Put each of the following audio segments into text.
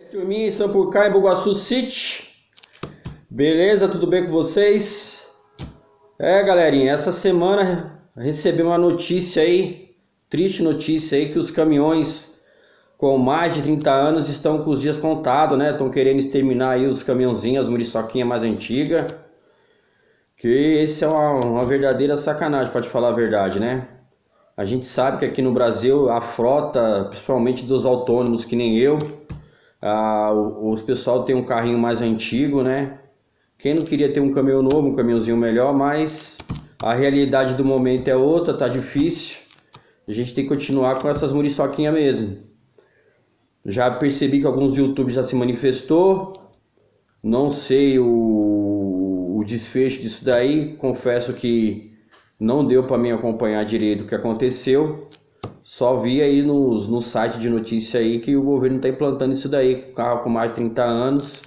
Turminha em Sapucaí, em Bugaçu City. Beleza? Tudo bem com vocês? Galerinha, essa semana recebi uma notícia aí, triste notícia aí, que os caminhões com mais de 30 anos estão com os dias contados, né? Estão querendo exterminar aí os caminhãozinhos, as muriçoquinhas mais antigas. Que esse é uma verdadeira sacanagem, pra te falar a verdade, né? A gente sabe que aqui no Brasil a frota, principalmente dos autônomos que nem eu, os pessoal tem um carrinho mais antigo, né? Quem não queria ter um caminhão novo, um caminhãozinho melhor, mas a realidade do momento é outra, tá difícil. A gente tem que continuar com essas muriçoquinhas mesmo. Já percebi que alguns YouTubers já se manifestou. Não sei o desfecho disso daí. Confesso que não deu para mim acompanhar direito o que aconteceu. Só vi aí no site de notícia aí que o governo está implantando isso daí. Carro com mais de 30 anos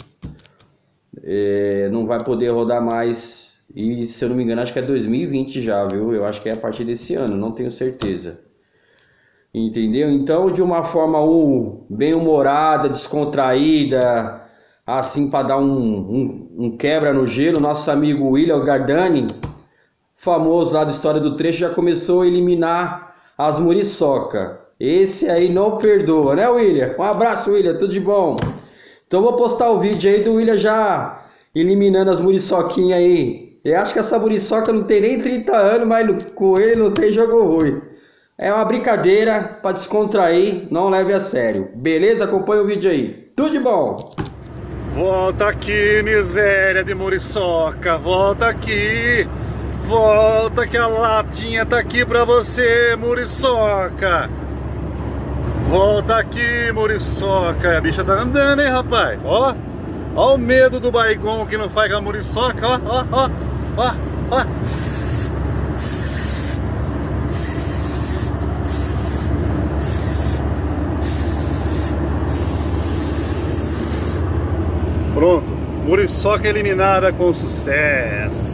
não vai poder rodar mais. E se eu não me engano, acho que é 2020 já, viu? Eu acho que é a partir desse ano, não tenho certeza. Entendeu? Então, de uma forma bem humorada, descontraída, assim, para dar um quebra no gelo, nosso amigo William Gardani, famoso lá da História do Trecho, já começou a eliminar as muriçoca. Esse aí não perdoa, né, William? Um abraço, William, tudo de bom. Então eu vou postar o vídeo aí do William já eliminando as muriçoquinhas aí. Eu acho que essa muriçoca não tem nem 30 anos, mas com ele não tem jogo ruim. É uma brincadeira para descontrair, não leve a sério. Beleza? Acompanha o vídeo aí. Tudo de bom. Volta aqui, miséria de muriçoca. Volta aqui. Volta que a latinha tá aqui pra você, muriçoca. Volta aqui, muriçoca. A bicha tá andando, hein, rapaz? Ó o medo do Baigon que não faz com a muriçoca. Ó. Pronto, muriçoca eliminada com sucesso.